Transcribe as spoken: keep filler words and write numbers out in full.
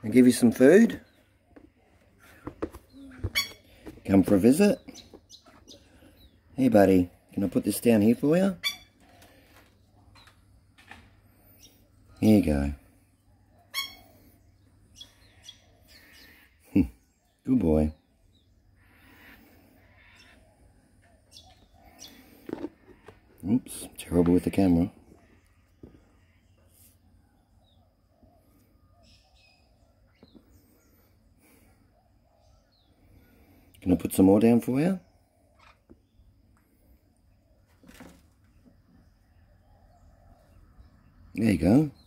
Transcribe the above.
I'll give you some food. Come for a visit. Hey buddy, can I put this down here for you? Here you go. Good boy. Oops, terrible with the camera. Can I put some more down for you? There you go.